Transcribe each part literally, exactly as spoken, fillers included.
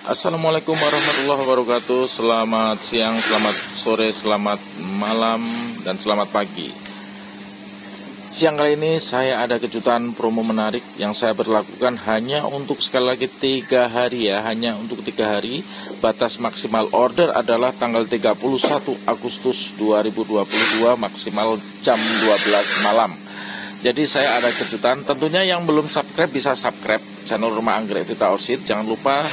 Assalamualaikum warahmatullahi wabarakatuh. Selamat siang, selamat sore, selamat malam, dan selamat pagi. Siang kali ini saya ada kejutan promo menarik yang saya berlakukan hanya untuk sekali lagi tiga hari ya, hanya untuk tiga hari. Batas maksimal order adalah tanggal tiga puluh satu Agustus dua ribu dua puluh dua maksimal jam dua belas malam. Jadi saya ada kejutan, tentunya yang belum subscribe bisa subscribe channel Rumah Anggrek Vita Orchid. Jangan lupa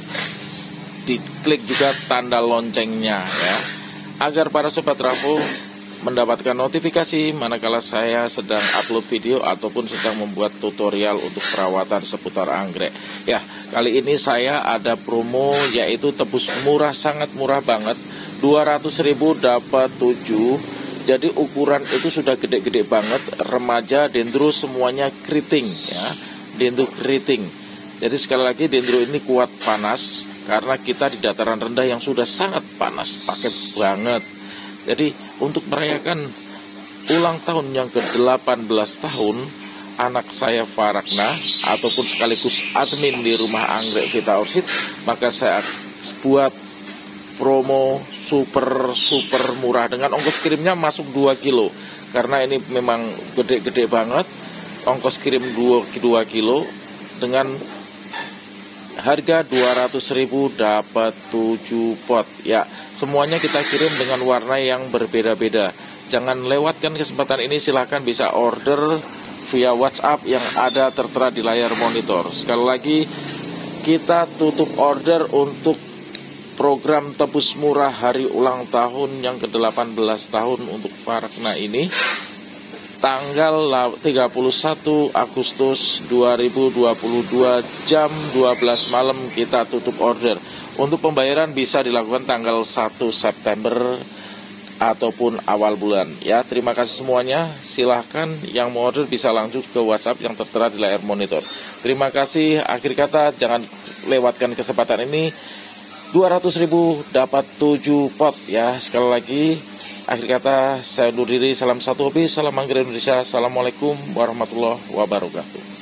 diklik juga tanda loncengnya ya, agar para sobat Raffo mendapatkan notifikasi manakala saya sedang upload video ataupun sedang membuat tutorial untuk perawatan seputar anggrek. Ya, kali ini saya ada promo yaitu tebus murah, sangat murah banget, dua ratus ribu dapat tujuh. Jadi ukuran itu sudah gede-gede banget, remaja, dendro semuanya keriting ya, dendro keriting. Jadi sekali lagi dendro ini kuat panas karena kita di dataran rendah yang sudah sangat panas, pakai banget. Jadi untuk merayakan ulang tahun yang ke delapan belas tahun anak saya Farakna ataupun sekaligus admin di Rumah Anggrek Vita Orchid, maka saya buat promo super super murah dengan ongkos kirimnya masuk dua kilo. Karena ini memang gede-gede banget, ongkos kirim dua kilo dengan harga dua ratus ribu dapat tujuh pot ya. Semuanya kita kirim dengan warna yang berbeda-beda. Jangan lewatkan kesempatan ini, silahkan bisa order via WhatsApp yang ada tertera di layar monitor. Sekali lagi kita tutup order untuk program tebus murah hari ulang tahun yang ke delapan belas tahun untuk Farakna ini, tanggal tiga puluh satu Agustus dua ribu dua puluh dua jam dua belas malam kita tutup order. Untuk pembayaran bisa dilakukan tanggal satu September ataupun awal bulan ya. Terima kasih semuanya. Silahkan yang mau order bisa langsung ke WhatsApp yang tertera di layar monitor. Terima kasih. Akhir kata, jangan lewatkan kesempatan ini. Dua ratus ribu dapat tujuh pot ya. Sekali lagi, akhir kata saya undur diri. Salam satu hobi, salam anggrek Indonesia. Assalamualaikum warahmatullahi wabarakatuh.